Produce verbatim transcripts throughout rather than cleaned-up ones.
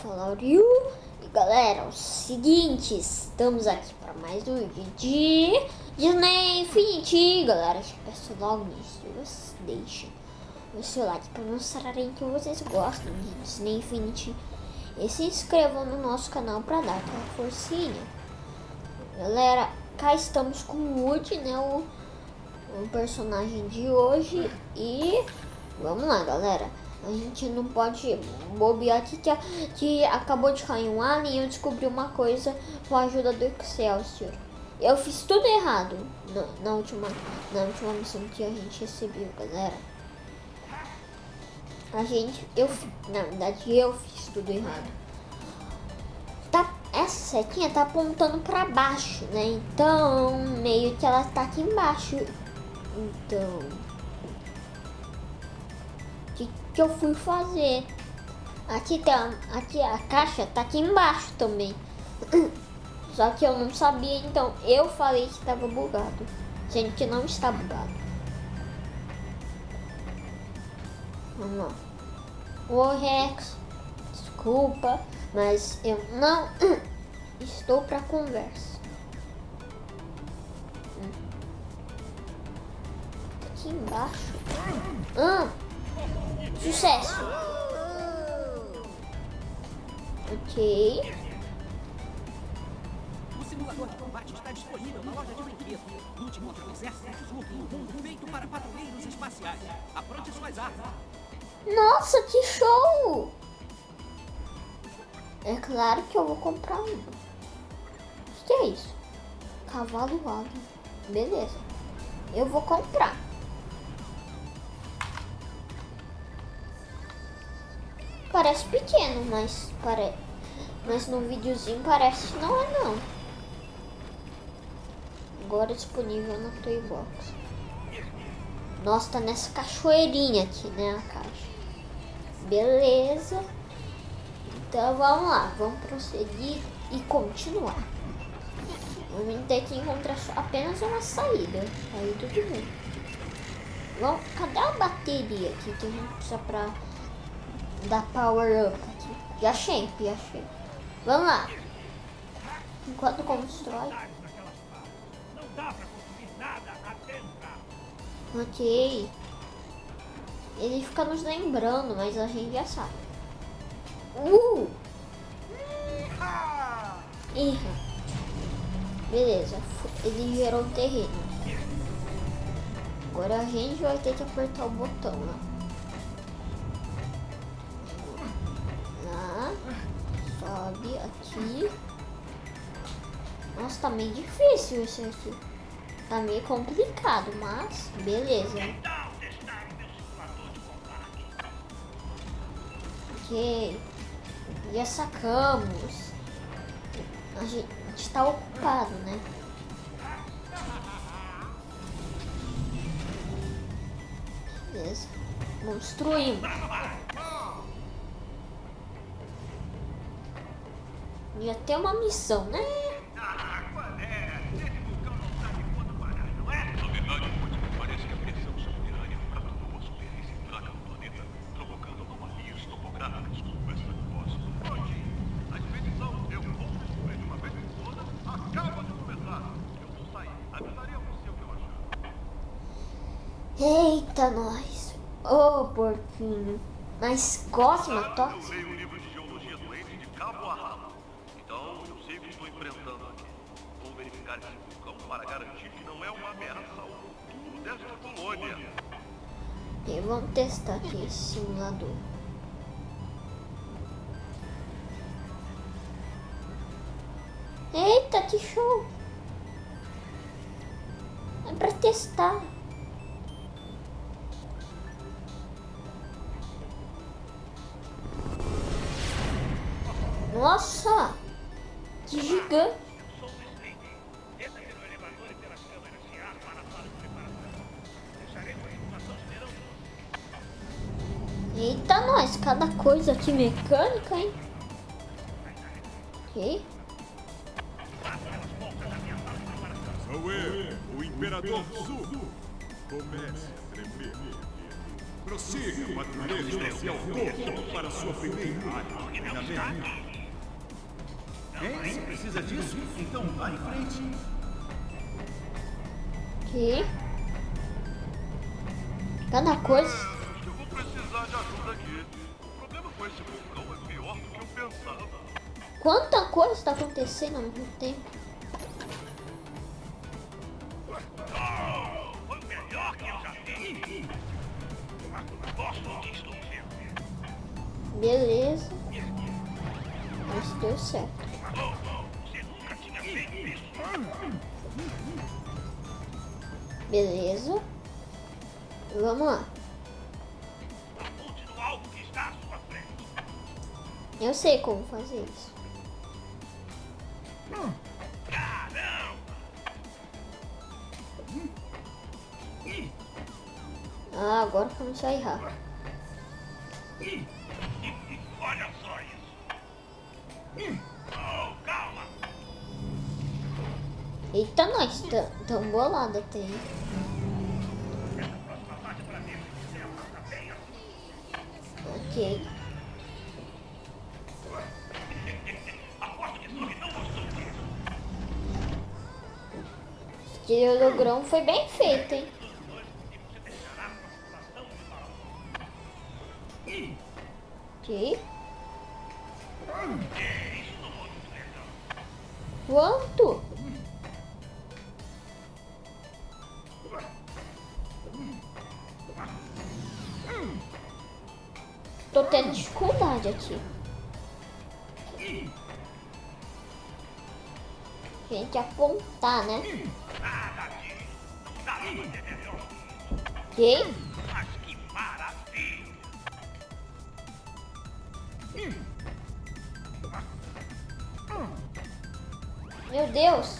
aqui é o Lauriu. E galera, é o seguinte, estamos aqui para mais um vídeo de Disney Infinity. Galera, já peço logo nisso, vocês deixem o seu like para mostrarem que vocês gostam de Disney Infinity. E se inscrevam no nosso canal para dar aquela forcinha. Galera, cá estamos com o Woody, né, o, o personagem de hoje. E vamos lá, galera. A gente não pode bobear aqui que, que acabou de cair um alien e eu descobri uma coisa com a ajuda do Excelsior. Eu fiz tudo errado na, na, última, na última missão que a gente recebeu, galera. A gente, eu, na verdade, eu fiz tudo errado. Tá, essa setinha tá apontando pra baixo, né? Então, meio que ela tá aqui embaixo. Então... que que eu fui fazer? Aqui tá, aqui a caixa tá aqui embaixo também. Só que eu não sabia, então eu falei que estava bugado, sendo que não está bugado. Vamos lá. Ô Rex, desculpa, mas eu não estou para conversa. Aqui embaixo. Ah! Sucesso! Ok. O simulador de combate está disponível na loja de brinquedos. Lute contra o exército de Zurg, um mundo feito para patrulheiros espaciais. Apronte suas armas. Nossa, que show! É claro que eu vou comprar um. O que é isso? Cavalo alado. Beleza. Eu vou comprar. Parece pequeno, mas pare... mas no videozinho parece que não é não. Agora disponível na Toybox. Nossa, tá nessa cachoeirinha aqui, né, a caixa. Beleza. Então vamos lá, vamos prosseguir e continuar. Vamos ter que encontrar apenas uma saída. Aí tudo bem. Vamos... Cadê a bateria aqui que a gente precisa pra dar power up aqui? Já achei, já achei. Vamos lá. Enquanto constrói. Ok. Ele fica nos lembrando, mas a gente já sabe. Uh! Ih. Beleza. Ele gerou um terreno. Agora a gente vai ter que apertar o botão lá. Sobe aqui. Nossa, tá meio difícil esse aqui. Tá meio complicado, mas beleza. Ok. Já sacamos. A gente tá ocupado, né? Beleza. Construímos. Ia ter uma missão, né? Ah, qual é? Esse vulcão não tá de conta parar, não é? Na verdade, parece que a pressão subterrânea fraturou a superfície fraca do planeta, provocando anomalias topográficas como essa que posso. Hoje, a expedição deu um bom de uma vez em todas, acaba de começar. Eu vou sair. Avisaria você o que eu achar. Eita, nós. Ô, oh, porquinho. Mas Cosma, toque. Eu leio um livro de geologia doente de cabo a rabo. Então, eu sei o que estou enfrentando aqui. Vou verificar esse vulcão para garantir que não é uma ameaça ao futuro desta colônia. E vamos testar aqui esse simulador. Eita, que show! É pra testar. Nossa! Que gigante! Eita, nós! Cada coisa aqui mecânica, hein? Ok. Sou eu, o Imperador Zurg. Comece a tremer. Prossiga, patrulheiro espacial todo para sua primeira área de treinamento. Bem, se precisa disso, então vá em frente. Que? Cada coisa. Eu vou precisar de ajuda aqui. O problema com esse vulcão é pior do que eu pensava. Quanta coisa está acontecendo ao mesmo tempo. Oh, foi o melhor que eu já fiz. Gosto do que estou vendo. Beleza. Isso deu certo. Oh, oh, você nunca tinha feito isso. Beleza. Vamos lá. Aponte no alvo que está à sua frente. Eu sei como fazer isso. Caramba! Ah, agora começou a errar. Olha só isso. Oh, calma. Eita, nós, tão, tão bolado até. hein? Ok. Esse holograma foi bem feito, hein? Ok. Quanto? Tô tendo dificuldade aqui. Tem que apontar, né? Ok. Mas que maravilha. Meu Deus.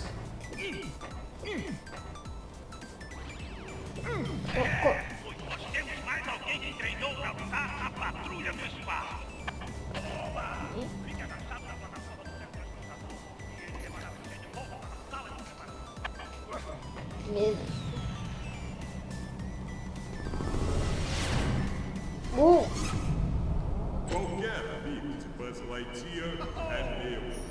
Tocou. Nós temos mais alguém que treinou para usar a patrulha do espaço. Fique agachado na plataforma do centro de transportação e levará você de volta para a sala de preparação. Beleza. Uh, Qualquer amigo de Buzz Lightyear é meu.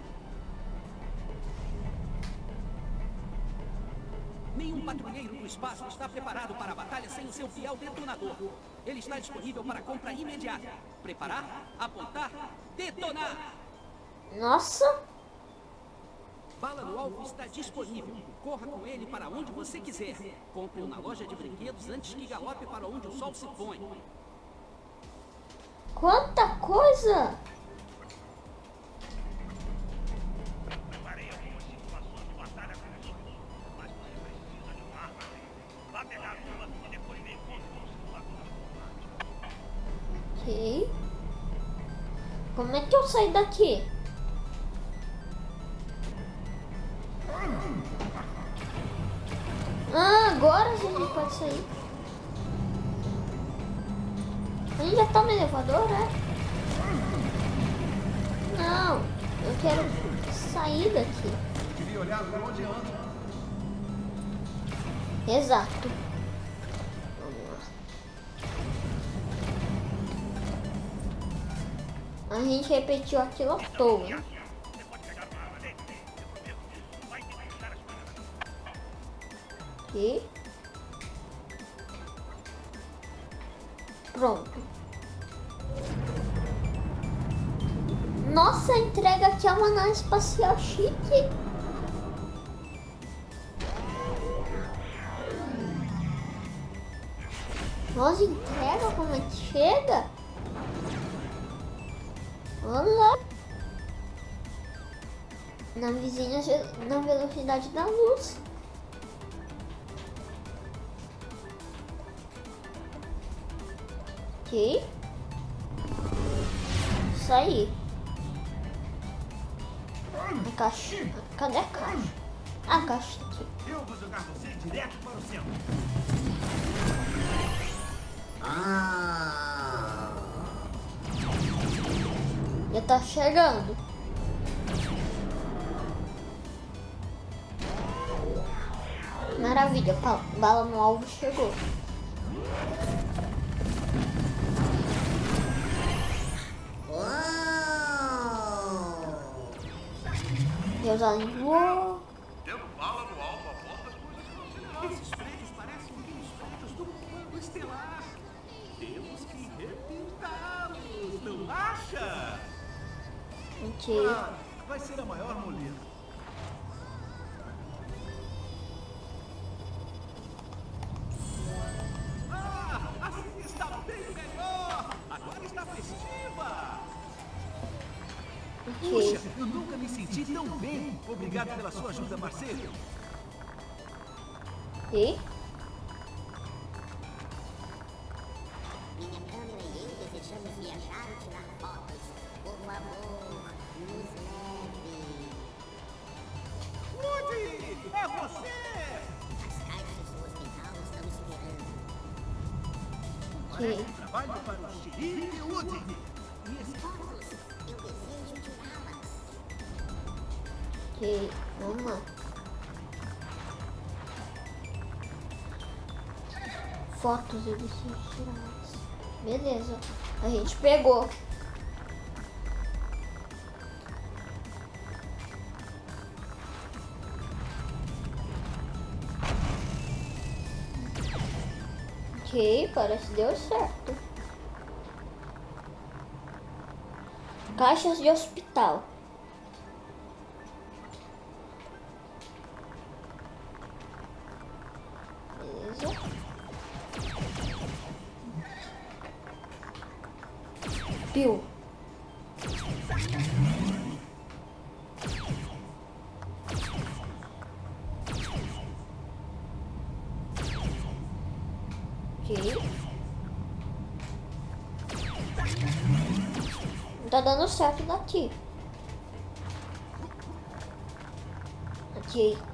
Nenhum patrulheiro do espaço está preparado para a batalha sem o seu fiel detonador. Ele está disponível para compra imediata. Preparar, apontar, detonar! nossa. Bala no alvo está disponível. Corra com ele para onde você quiser. Compre-o na loja de brinquedos antes que galope para onde o sol se põe. Quanta coisa. Preparei algumas situações de batalha com os outros, mas você precisa de uma arma. Vá pegar uma e depois me encontre com o simulador. Ok. Como é que eu saio daqui? Ah, agora a gente pode sair. A gente já tá no elevador, né? Não, eu quero sair daqui. Devia olhar para onde anda. Exato. Vamos lá. A gente repetiu aquilo à toa. hein? Você pode pegar uma arma dele. Eu prometo que isso não vai dificultar as coisas. Aqui. Pronto. Nossa, a entrega aqui é uma nave espacial chique. Nossa, entrega como é que chega? Olha. Na vizinha, na velocidade da luz. Ok. Isso aí. A caixa. Cadê a caixa? A caixa tá aqui. Eu vou jogar você direto para o céu. Já tá chegando. Maravilha, pa- bala no alvo chegou. Deus alinhou. Tendo bala no alvo a bordo das coisas não acelerar. Esses prédios parecem aqueles prédios do Comando Estelar. Temos que repintá-los, não acha? Ok. Ah, vai ser a maior moleza. Ah, assim está bem melhor. Agora está festiva. Puxa, Ok. eu nunca me senti tão bem. Obrigado pela sua ajuda, parceiro. E? Minha câmera e eu desejamos viajar e tirar fotos. Por favor, nos leve. Woody, é você! As caixas do hospital estão esperando. Parece Ok. um trabalho para o xerife Woody. E esse Fotos, eu desejo tirá-las. Ok. Vamos lá. Fotos eu preciso tirar. Beleza. A gente pegou. Ok, parece que deu certo. Caixas de hospital. Beleza. Piu. Ok. Não tá dando certo daqui. Ok.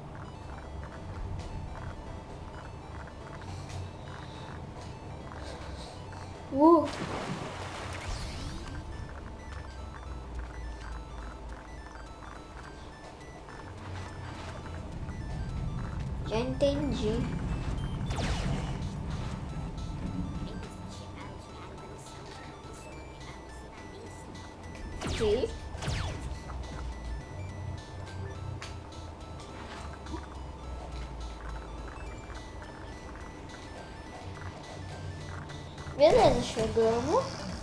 Uh. Já entendi. Ok. Beleza, chegamos.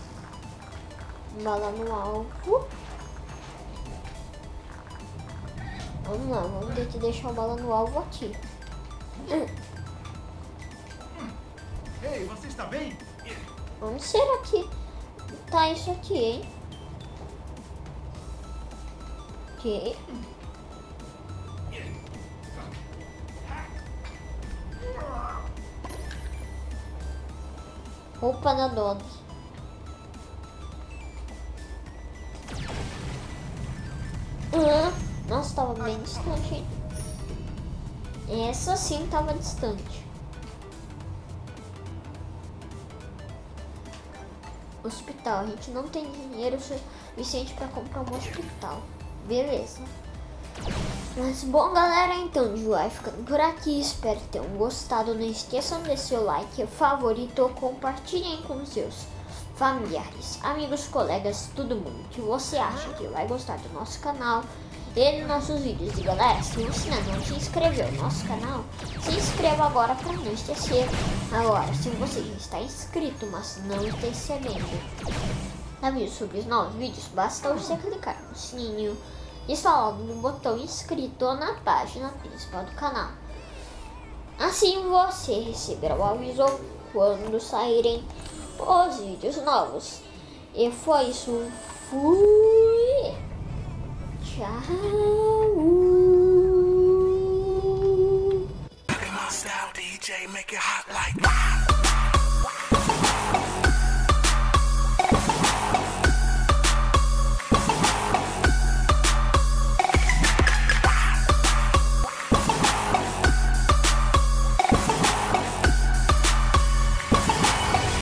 Bala no alvo. Vamos lá, vamos ter que deixar a bala no alvo aqui. Ei, você está bem? Onde será que tá isso aqui, hein? Ok. Roupa da Dodge. Ah, nossa, tava bem distante, hein? Essa sim tava distante. Hospital. A gente não tem dinheiro suficiente para comprar um hospital. Beleza. Mas bom, galera, então a gente vai ficando por aqui. Espero que tenham gostado. Não esqueçam de deixar o like, favorito, compartilhem com seus familiares, amigos, colegas, todo mundo que você acha que vai gostar do nosso canal e dos nossos vídeos. E galera, se você ainda não se inscreveu no nosso canal, se inscreva agora para não esquecer. Agora, se você já está inscrito, mas não está recebendo aviso sobre os novos vídeos, basta você clicar no sininho instalado no botão inscrito na página principal do canal. Assim você receberá o aviso quando saírem os vídeos novos. E foi isso. Fui. Tchau.